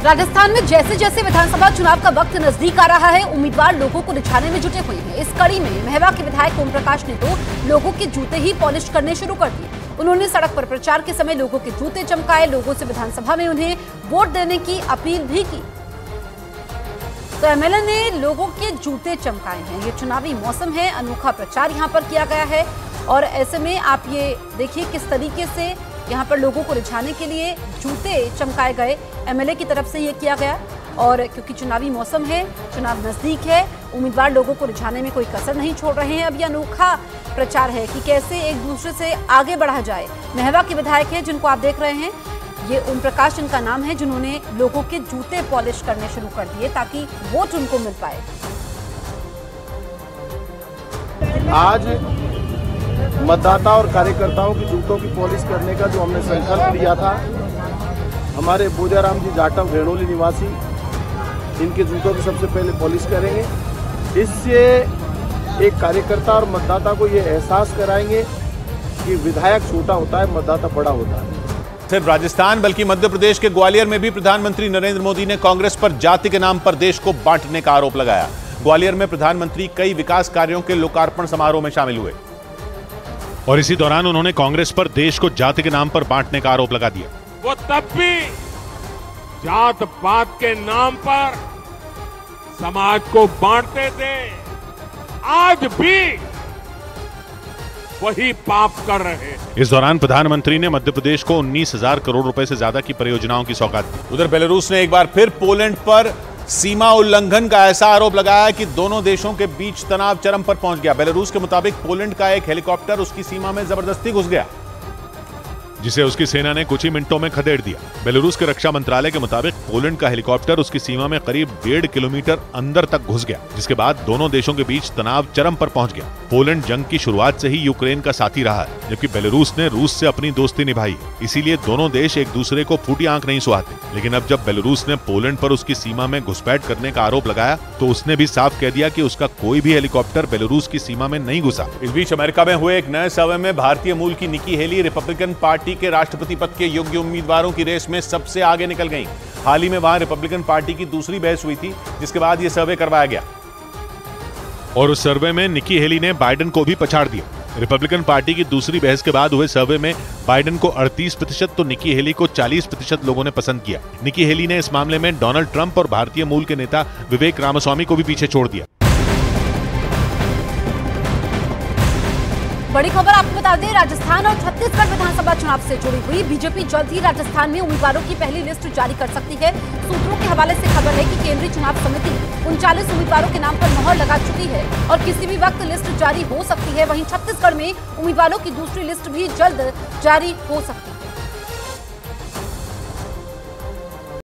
राजस्थान में जैसे जैसे विधानसभा चुनाव का वक्त नजदीक आ रहा है, उम्मीदवार लोगों को रिझाने में जुटे हुए हैं। इस कड़ी में महवा के विधायक ओम प्रकाश ने तो लोगों के जूते ही पॉलिश करने शुरू कर दिए। उन्होंने सड़क पर प्रचार के समय लोगों के जूते चमकाए, लोगों से विधानसभा में उन्हें वोट देने की अपील भी की। तो एमएलए ने लोगों के जूते चमकाए हैं। ये चुनावी मौसम है, अनोखा प्रचार यहाँ पर किया गया है और ऐसे में आप ये देखिए किस तरीके से यहाँ पर लोगों को रिझाने के लिए जूते चमकाए गए। एमएलए की तरफ से ये किया गया और क्योंकि चुनावी मौसम है, चुनाव नजदीक है, उम्मीदवार लोगों को रिझाने में कोई कसर नहीं छोड़ रहे हैं। अब ये अनोखा प्रचार है कि कैसे एक दूसरे से आगे बढ़ा जाए। महवा के विधायक है जिनको आप देख रहे हैं, ये ओम प्रकाश इनका नाम है, जिन्होंने लोगों के जूते पॉलिश करने शुरू कर दिए ताकि वोट उनको मिल पाए। आज मतदाता और कार्यकर्ताओं की जूतों की पॉलिश करने का जो हमने संकल्प लिया था, हमारे बोजाराम जी जाटव रेणोली निवासी इनके जूतों की सबसे पहले पॉलिश करेंगे। इससे एक कार्यकर्ता और मतदाता को ये एहसास कराएंगे कि विधायक छोटा होता है, मतदाता बड़ा होता है। सिर्फ राजस्थान बल्कि मध्य प्रदेश के ग्वालियर में भी प्रधानमंत्री नरेंद्र मोदी ने कांग्रेस पर जाति के नाम पर देश को बांटने का आरोप लगाया। ग्वालियर में प्रधानमंत्री कई विकास कार्यों के लोकार्पण समारोह में शामिल हुए और इसी दौरान उन्होंने कांग्रेस पर देश को जाति के नाम पर बांटने का आरोप लगा दिया। वो तब भी जात पात के नाम पर समाज को बांटते थे, आज भी वही पाप कर रहे हैं। इस दौरान प्रधानमंत्री ने मध्य प्रदेश को 19,000 करोड़ रुपए से ज्यादा की परियोजनाओं की सौगात दी। उधर बेलारूस ने एक बार फिर पोलैंड पर सीमा उल्लंघन का ऐसा आरोप लगाया कि दोनों देशों के बीच तनाव चरम पर पहुंच गया। बेलारूस के मुताबिक पोलैंड का एक हेलीकॉप्टर उसकी सीमा में जबरदस्ती घुस गया, जिसे उसकी सेना ने कुछ ही मिनटों में खदेड़ दिया। बेलारूस के रक्षा मंत्रालय के मुताबिक पोलैंड का हेलीकॉप्टर उसकी सीमा में करीब 1.5 किलोमीटर अंदर तक घुस गया, जिसके बाद दोनों देशों के बीच तनाव चरम पर पहुंच गया। पोलैंड जंग की शुरुआत से ही यूक्रेन का साथी रहा है, जबकि बेलारूस ने रूस से अपनी दोस्ती निभाई है। इसीलिए दोनों देश एक दूसरे को फूटी आंख नहीं सुहाते। लेकिन अब जब बेलारूस ने पोलैंड पर उसकी सीमा में घुसपैठ करने का आरोप लगाया तो उसने भी साफ कह दिया कि उसका कोई भी हेलीकॉप्टर बेलारूस की सीमा में नहीं घुसा। इस बीच अमेरिका में हुए एक नए सर्वे में भारतीय मूल की निकी हेली रिपब्लिकन पार्टी के राष्ट्रपति पद के योग्य उम्मीदवारों की रेस में सबसे आगे निकल गई। हाल ही में वहां रिपब्लिकन पार्टी की दूसरी बहस हुई थी, जिसके बाद यह सर्वे करवाया गया और उस सर्वे में निकी हेली ने बाइडेन को भी पछाड़ दिया। रिपब्लिकन पार्टी की दूसरी बहस के बाद हुए सर्वे में बाइडेन को 38% तो निकी हेली को 40% लोगों ने पसंद किया। निकी हेली ने इस मामले में डोनाल्ड ट्रंप और भारतीय मूल के नेता विवेक रामास्वामी को भी पीछे छोड़ दिया। बड़ी खबर आपको बता दें, राजस्थान और छत्तीसगढ़ विधानसभा चुनाव से जुड़ी हुई बीजेपी जल्द ही राजस्थान में उम्मीदवारों की पहली लिस्ट जारी कर सकती है। सूत्रों के हवाले से खबर है कि केंद्रीय चुनाव समिति 39 उम्मीदवारों के नाम पर मोहर लगा चुकी है और किसी भी वक्त लिस्ट जारी हो सकती है। वहीं छत्तीसगढ़ में उम्मीदवारों की दूसरी लिस्ट भी जल्द जारी हो सकती है।